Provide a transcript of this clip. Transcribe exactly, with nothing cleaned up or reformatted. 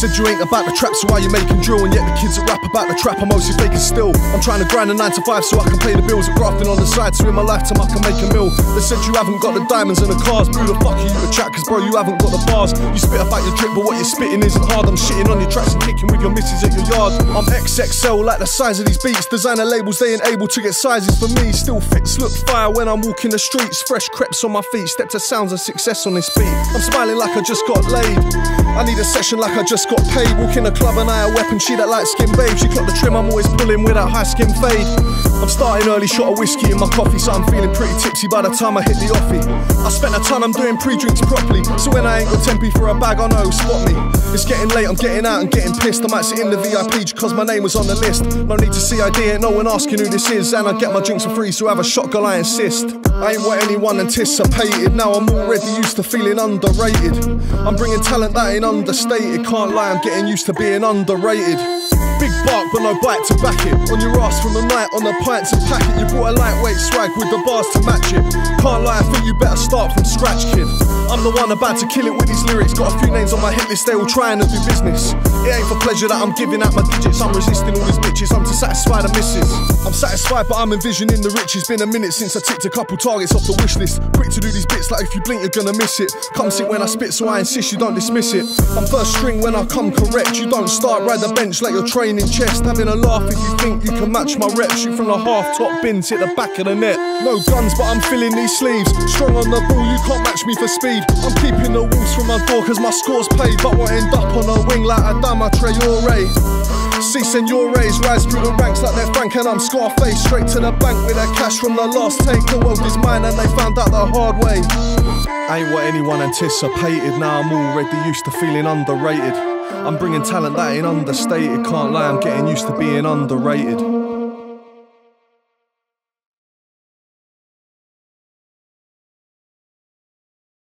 said you ain't about the trap, so why you making drill? And yet the kids that rap about the trap are mostly faking still. I'm trying to grind a nine to five so I can pay the bills, and grafting on the side so in my lifetime I can make a mill. They said you haven't got the diamonds and the cars, who the fuck are you to chat, cause bro you haven't got the bars. You spit about your drip but what you're spitting isn't hard. I'm shitting on your tracks and kicking with your missus at your yard. I'm X X L like the size of these beats. Designer labels, they ain't able to get sizes for me. Still fits, look fire when I'm walking the streets. Fresh crepes on my feet, step to sounds of success on this beat. I'm smiling like I just got laid. I need a session like I just got paid. Walk in the club and I a weapon, she that light skin babe. She clocked the trim, I'm always pulling with that high skin fade. I'm starting early, shot of whiskey in my coffee, so I'm feeling pretty tipsy by the time I hit the offie. I spent a ton, I'm doing pre-drinks properly, so when I ain't got tempe for a bag, I know, spot me. It's getting late, I'm getting out and getting pissed. I might sit in the V I P cause my name was on the list. No need to see I D, ain't no one asking who this is. And I get my drinks for free, so have a shot, girl, I insist. I ain't what anyone anticipated, now I'm already used to feeling underrated. I'm bringing talent that ain't understated, can't lie, I'm getting used to being underrated. Big bark but no bite to back it. On your ass from the night on the pints and packet. You brought a lightweight swag with the bars to match it. Can't lie, I think you better start from scratch, kid. I'm the one about to kill it with these lyrics. Got a few names on my hit list, they all trying to do business. It ain't for pleasure that I'm giving out my digits. I'm resisting all these bitches, I'm to satisfy the misses. I'm satisfied but I'm envisioning the riches. Been a minute since I ticked a couple targets off the wish list. Quick to do these bits like if you blink you're gonna miss it. Come sit when I spit so I insist you don't dismiss it. I'm first string when I come correct. You don't start ride the bench like you're training chest. Having a laugh if you think you can match my rep. Shoot from the half top bins, hit the back of the net. No guns but I'm filling these sleeves. Strong on the ball, you can't match me for speed. I'm keeping the wolves from my door cause my score's paid. But we'll end up on a wing like Adama Traore. See senores rise through the ranks like they're Frank and I'm Scarface. Straight to the bank with that cash from the last take. The world is mine and they found out the hard way. Ain't what anyone anticipated, now I'm already used to feeling underrated. I'm bringing talent that ain't understated, can't lie, I'm getting used to being underrated.